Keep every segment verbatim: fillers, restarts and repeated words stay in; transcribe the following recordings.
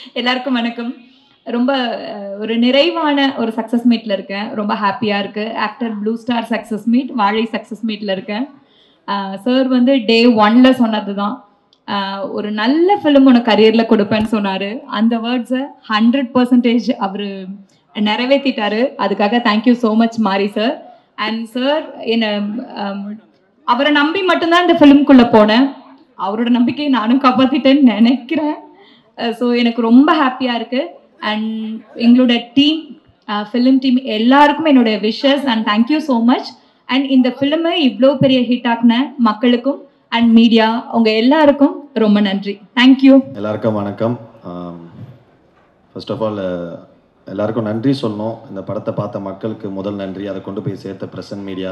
எல்லாருக்கும் வணக்கம். ரொம்ப ஒரு நிறைவான ஒரு சக்சஸ் மீட்ல இருக்கேன். ரொம்ப ஹாப்பியா இருக்கு. Actor blue star success meet, Vaazhai success மீட்ல இருக்கேன். சார் வந்து டே ஒன்ல சொன்னதுதான். ஒரு நல்ல ஃபிலிம் உனக்கு கரியர்ல கொடுப்பேன்னு சொன்னாரு. அந்த வேர்ட்ஸை ஹண்ட்ரட் பர்சன்டேஜ் அவரு நிறைவேற்றிட்டாரு. அதுக்காக thank you so much Mari sir. And sir என்ன அவரை நம்பி மட்டும்தான் இந்த ஃபிலிம்குள்ள போனேன். அவரோட நம்பிக்கையை நானும் காப்பாத்திட்டேன்னு நினைக்கிறேன். ஸோ எனக்கு ரொம்ப ஹாப்பியாக இருக்குது. அண்ட் எங்களோட டீம், ஃபிலிம் டீம் எல்லாருக்கும் என்னுடைய wishes and thank you so much. And இந்த ஃபிலிமை இவ்வளோ பெரிய ஹிட் ஆக்குன மக்களுக்கும் அண்ட் மீடியா அவங்க எல்லாருக்கும் ரொம்ப நன்றி. தேங்க்யூ. எல்லாருக்கும் வணக்கம். ஃபர்ஸ்ட் ஆஃப் ஆல் எல்லாருக்கும் நன்றி சொல்லணும். இந்த படத்தை பார்த்த மக்களுக்கு முதல் நன்றி. அதை கொண்டு போய் சேர்த்த present media,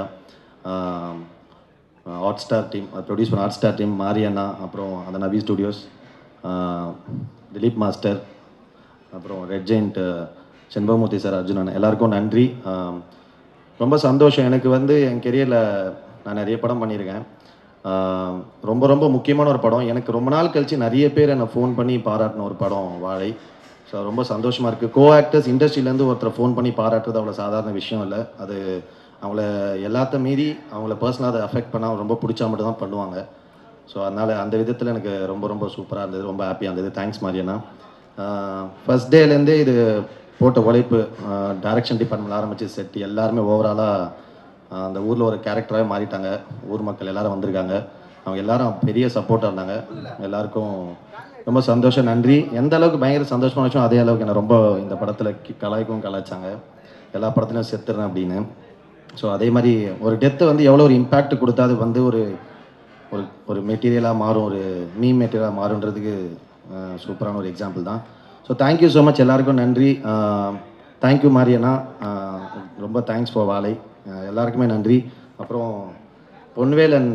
Hotstar team, அதை ப்ரொடியூஸ் பண்ண ஹாட் ஸ்டார் டீம், மாரியண்ணா, அப்புறம் அந்த நவி ஸ்டுடியோஸ், திலீப் மாஸ்டர், அப்புறம் Red Giant Shenbagamoorthy sir, Arjunan, எல்லாருக்கும் நன்றி. ரொம்ப சந்தோஷம். எனக்கு வந்து என் கெரியரில் நான் நிறைய படம் பண்ணியிருக்கேன். ரொம்ப ரொம்ப முக்கியமான ஒரு படம். எனக்கு ரொம்ப நாள் கழித்து நிறைய பேர் என்னை ஃபோன் பண்ணி பாராட்டின ஒரு படம் வாழை. ஸோ ரொம்ப சந்தோஷமாக இருக்குது. கோ ஆக்டர்ஸ் இண்டஸ்ட்ரியிலேருந்து ஒருத்தரை ஃபோன் பண்ணி பாராட்டுறது அவ்வளோ சாதாரண விஷயம் இல்லை. அது அவங்கள எல்லாத்த மீறி அவங்கள பர்சனலாக அதை அஃபெக்ட் பண்ணால் ரொம்ப பிடிச்சா மட்டும் தான் பண்ணுவாங்க. ஸோ அதனால் அந்த விதத்தில் எனக்கு ரொம்ப ரொம்ப சூப்பராக இருந்தது, ரொம்ப ஹாப்பியாக இருந்தது. தேங்க்ஸ் மாரியண்ணா. ஃபஸ்ட் டேலேருந்தே இது போட்ட உழைப்பு, டைரக்ஷன் டிபார்ட்மெண்ட் ஆரம்பித்து செட் எல்லாருமே ஓவராலாக அந்த ஊரில் ஒரு கேரக்டராகவே மாறிட்டாங்க. ஊர் மக்கள் எல்லோரும் வந்திருக்காங்க. அவங்க எல்லாரும் பெரிய சப்போர்ட்டாக இருந்தாங்க. எல்லாருக்கும் ரொம்ப சந்தோஷம், நன்றி. எந்த அளவுக்கு பயங்கர சந்தோஷமான விஷயம், அதே அளவுக்கு என்ன ரொம்ப இந்த படத்தில் கலாய்க்கும் கலாய்ச்சாங்க. எல்லா படத்துலையும் செத்துறேன் அப்படின்னு. ஸோ அதே மாதிரி ஒரு டெத்து வந்து எவ்வளோ ஒரு இம்பேக்ட் கொடுத்தா அது வந்து ஒரு ஒரு ஒரு மெட்டீரியலாக மாறும், ஒரு மீம் மெட்டீரியலாக மாறுன்றதுக்கு சூப்பரான ஒரு எக்ஸாம்பிள் தான். ஸோ தேங்க்யூ ஸோ மச், எல்லாருக்கும் நன்றி. தேங்க்யூ மாரியண்ணா, ரொம்ப தேங்க்ஸ் ஃபார் வாழை. எல்லாருக்குமே நன்றி. அப்புறம் பொன்வேல் அண்ட்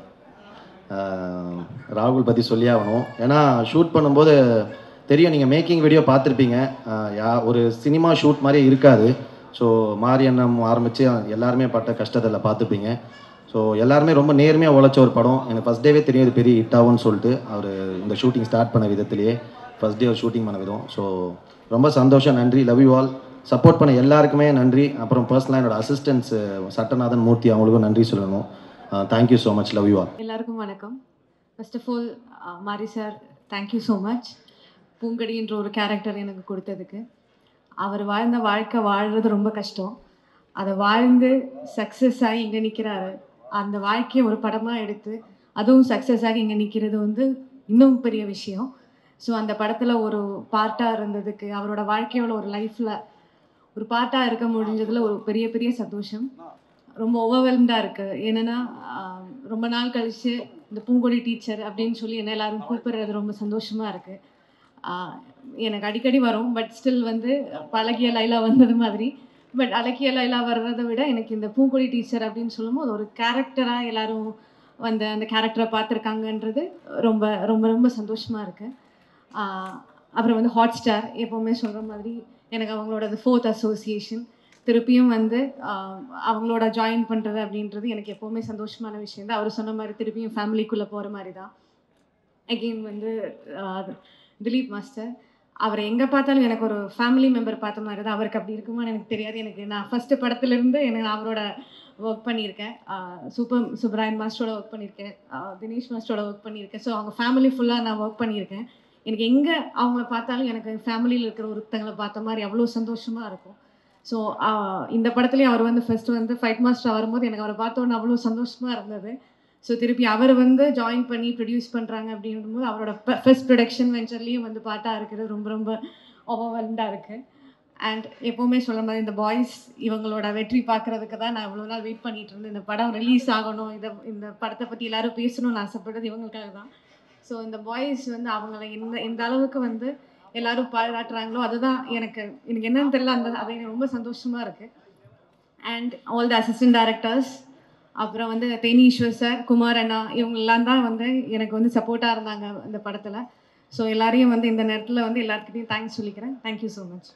ராகுல் பற்றி சொல்லி ஆகணும். ஏன்னா ஷூட் பண்ணும்போது தெரியும், நீங்கள் மேக்கிங் வீடியோ பார்த்துருப்பீங்க. யா ஒரு சினிமா ஷூட் மாதிரி இருக்காது. ஸோ மாரியண்ணம் ஆரம்பித்து எல்லாருமே பட்ட கஷ்டத்தில் பார்த்துப்பீங்க. ஸோ எல்லாருமே ரொம்ப நேர்மையாக உழைச்ச ஒரு படம். எனக்கு ஃபஸ்ட் டேவே தெரியும் இது பெரிய ஹிட் ஆகும்னு சொல்லிட்டு. அவர் இந்த ஷூட்டிங் ஸ்டார்ட் பண்ண விதத்திலேயே ஃபஸ்ட் டே ஒரு ஷூட்டிங் பண்ண விதம். ஸோ ரொம்ப சந்தோஷம், நன்றி. Love you all. சப்போர்ட் பண்ண எல்லாருக்குமே நன்றி. அப்புறம் பர்சனலாக என்னோட அசிஸ்டன்ஸ் சட்டநாதன் மூர்த்தி, அவங்களுக்கும் நன்றி சொல்லணும். Thank you so much, love you all. எல்லாருக்கும் வணக்கம். First of all Mari sir, thank you so much. பூங்கடின்ற ஒரு கேரக்டர் எனக்கு கொடுத்ததுக்கு. அவர் வாழ்ந்த வாழ்க்கை வாழ்கிறது ரொம்ப கஷ்டம். அதை வாழ்ந்து சக்ஸஸ் ஆகி இங்கே நிற்கிறாரு. அந்த வாழ்க்கையை ஒரு படமாக எடுத்து அதுவும் சக்ஸஸ் ஆகி இங்கே நிற்கிறது வந்து இன்னும் பெரிய விஷயம். ஸோ அந்த படத்தில் ஒரு பார்ட்டாக இருந்ததுக்கு, அவரோட வாழ்க்கையோட ஒரு லைஃப்பில் ஒரு பார்ட்டாக இருக்க முடிஞ்சதில் ஒரு பெரிய பெரிய சந்தோஷம். ரொம்ப ஓவர்வெல்ம்டாக இருக்குது. என்னென்னா ரொம்ப நாள் கழித்து இந்த பூங்கொடி டீச்சர் அப்படின்னு சொல்லி என்ன எல்லோரும் கூப்பிடுறது ரொம்ப சந்தோஷமாக இருக்குது. எனக்கு அடிக்கடி வரும், பட் ஸ்டில் வந்து பழகிய லைலா வந்தது மாதிரி. பட் அழகிய லைலா வர்றதை விட எனக்கு இந்த பூங்கொடி டீச்சர் அப்படின்னு சொல்லும்போது ஒரு கேரக்டராக எல்லோரும் வந்து அந்த கேரக்டரை பார்த்துருக்காங்கன்றது ரொம்ப ரொம்ப ரொம்ப சந்தோஷமாக இருக்குது. அப்புறம் வந்து ஹாட் ஸ்டார் எப்போவுமே சொல்கிற மாதிரி எனக்கு அவங்களோட ஃபோர்த் அசோசியேஷன் திருப்பியும் வந்து அவங்களோட ஜாயின் பண்ணுறது அப்படின்றது எனக்கு எப்போவுமே சந்தோஷமான விஷயம் தான். அவர் சொன்ன மாதிரி திருப்பியும் ஃபேமிலிக்குள்ளே போகிற மாதிரி தான். அகெயின் வந்து திலீப் மாஸ்டர், அவரை எங்கே பார்த்தாலும் எனக்கு ஒரு ஃபேமிலி மெம்பர் பார்த்த மாதிரி தான். அவருக்கு அப்படி இருக்குமான்னு எனக்கு தெரியாது. எனக்கு நான் ஃபஸ்ட்டு படத்துலேருந்து எனக்கு அவரோட ஒர்க் பண்ணியிருக்கேன். சூப்பர் சுப்ராயன் மாஸ்டரோட ஒர்க் பண்ணியிருக்கேன், தினேஷ் மாஸ்டரோட ஒர்க் பண்ணியிருக்கேன். ஸோ அவங்க ஃபேமிலி ஃபுல்லாக நான் ஒர்க் பண்ணியிருக்கேன். எனக்கு எங்கே அவங்கள பார்த்தாலும் எனக்கு ஃபேமிலியில் இருக்கிற ஒருத்தங்களை பார்த்த மாதிரி அவ்வளோ சந்தோஷமாக இருக்கும். ஸோ இந்த படத்துலேயும் அவர் வந்து ஃபஸ்ட்டு வந்து ஃபைட் மாஸ்டர் வரும்போது எனக்கு அவரை பார்த்தோன்னே அவ்வளோ சந்தோஷமாக இருந்தது. ஸோ திருப்பி அவர் வந்து ஜாயின் பண்ணி ப்ரொடியூஸ் பண்ணுறாங்க அப்படின்னும்போது அவரோட ஃபர்ஸ்ட் ப்ரொடக்ஷன் வெஞ்சர்லேயும் வந்து பாட்டாக இருக்கிறது ரொம்ப ரொம்ப ஓவர்வெல்ம்டாக இருக்குது. அண்ட் எப்போவுமே சொல்ல மாதிரி இந்த பாய்ஸ் இவங்களோட வெற்றி பார்க்குறதுக்கு தான் நான் இவ்வளோ நாள் வெயிட் பண்ணிகிட்டு இருந்தேன். இந்த படம் ரிலீஸ் ஆகணும், இதை இந்த படத்தை பற்றி எல்லோரும் பேசணும்னு ஆசைப்பட்டது இவங்களுக்காக தான். ஸோ இந்த பாய்ஸ் வந்து அவங்கள எந்த எந்த அளவுக்கு வந்து எல்லோரும் பாராட்டுறாங்களோ அதுதான் எனக்கு எனக்கு என்னன்னு தெரியல, அந்த அது எனக்கு ரொம்ப சந்தோஷமாக இருக்குது. And all the assistant directors, அப்புறம் வந்து தேனீஸ்வர் சார், குமார் அண்ணா, இவங்கெல்லாம் தான் வந்து எனக்கு வந்து சப்போர்ட்டாக இருந்தாங்க இந்த படத்தில். ஸோ எல்லாரையும் வந்து இந்த நேரத்தில் வந்து எல்லாருக்கிட்டையும் தேங்க்ஸ் சொல்லிக்கிறேன். Thank you so much.